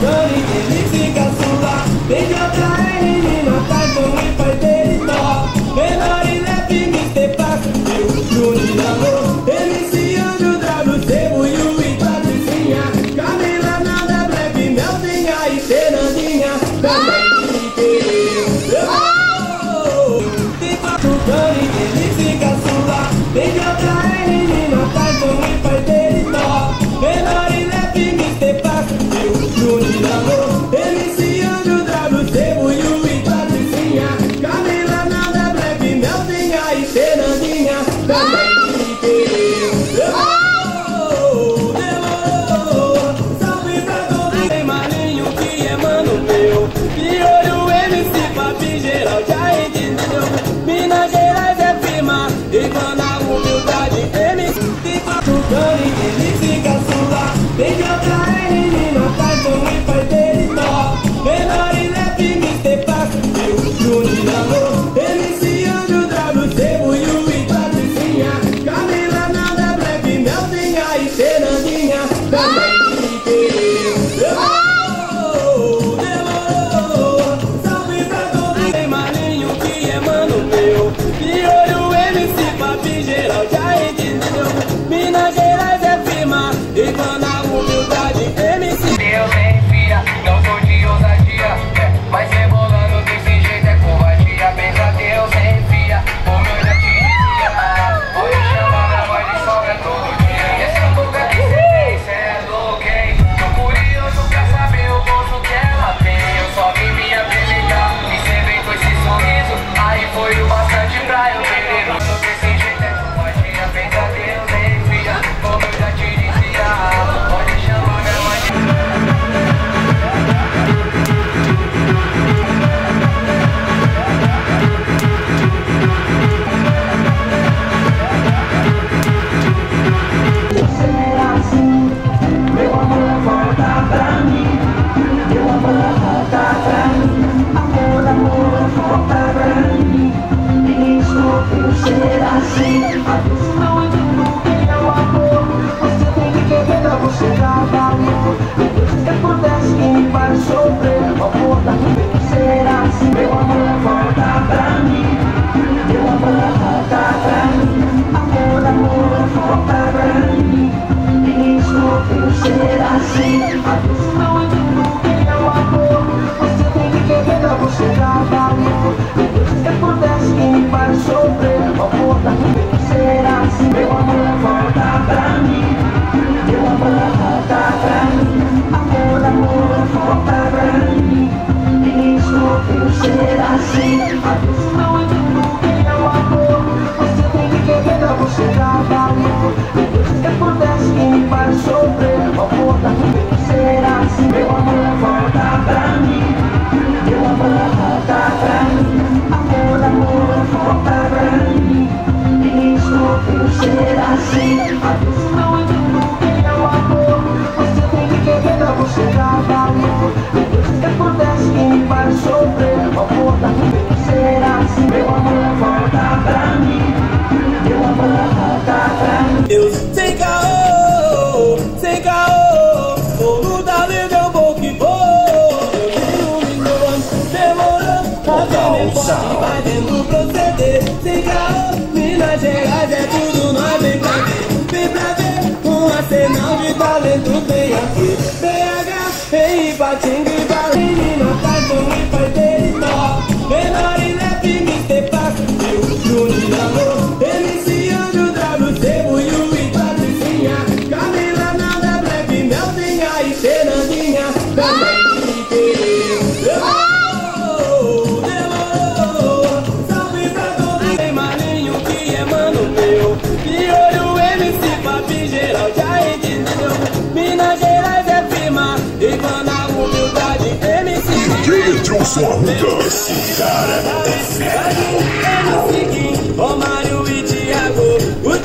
Dani, ele fica sua. Tem JR, menina, Tyson e pai dele top. Menor e leve, Mr. Passo, eu, Júnior Amor. MC Andrew, W, Sebo e o Patricinha. Camila, Nanda, Breve, Melzinha e Fernandinha. Também querer. Tem quatro Dani, ele fica sua. Tem JR, menina, Tyson e pai dele top. Menor e leve, Mr. Passo, eu, Júnior Amor. MC Andrew, W, Sebo e o Patricinha. Camila, Nanda, Breve, Melzinha e Fernandinha. Também querer. Demorou. Salve pra todo tem malinho que é mano meu. De olho MC Papi geral já entendeu. Minas Gerais é firma, igual na humildade MC. Tem quatro Dani, ele fica sua. Tem JR, menina, Tyson e pai dele top. Menor e leve, Mr. Passo, eu, Júnior Amor. MC Andrew, W, Sebo e o Patricinha. Camila, Nanda, Breve, Melzinha e Fernandinha. Também querer. Demorou. Salve pra todo tem malinho que é mano meu. De olho MC Papi geral já entendeu. Minas Gerais é firma, igual na humildade MC. Eu nem fia, não sou de ousadia, mas rebolando desse jeito é covardia. Pensa Deus nem fia, como eu já te dizia. Pode chamar minha voz de sobra todo dia. E essa boca que cê tem, cê é louco, hein? Tô curioso pra saber o gosto que ela tem. Eu só vim me apresentar e cê vem com esse sorriso. Aí foi o bastante pra eu querer. Desse jeito é covardia. Pensa Deus nem fia, como eu já te dizia. Pode chamar minha voz de Deus, sem caô, vou lutar, eu vou que vou. Eu iluminou, demorou, até depois vai dentro proceder. Sem caô, Minas Gerais é tudo, nós vem pra ver. Vem pra ver, um arsenal de talento vem aqui. BH, em Ipatinga, menina, Tyson e pai dele top. Menor e leve, Mr. Passo, eu, Júnior Amor. MC Andrew, W, Sebo e o Patricinha. Camila, Nanda, Breve, Melzinha e Fernandinha. Também querer. Demorou. Salve pra todo tem malinho que é mano meu. De olho MC Papi geral já entendeu. Minas Gerais é firma, igual na humildade MC. Edilson Arruda, esse cara é fera. MC Kim, Romário e Thiago.